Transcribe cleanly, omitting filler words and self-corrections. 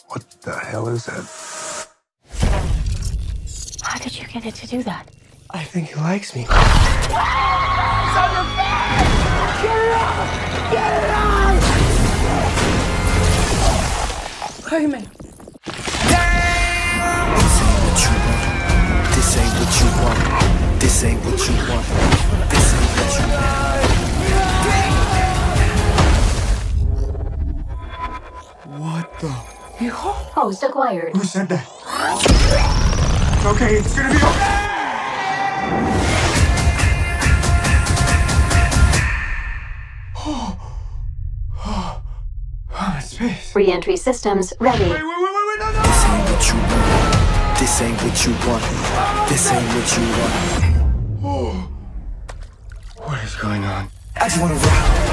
What the hell is that? How did you get it to do that? I think he likes me. It's on your face! Get it out! Get it out! Jaime. This ain't what you want. This ain't what you want. This ain't what you want. What the? Host acquired. Who said that? It's okay. It's gonna be okay. Space. Re-entry systems ready. Wait, no. This ain't what you want. This ain't what you want. This ain't what you want. Oh. What is going on? I just wanna rock.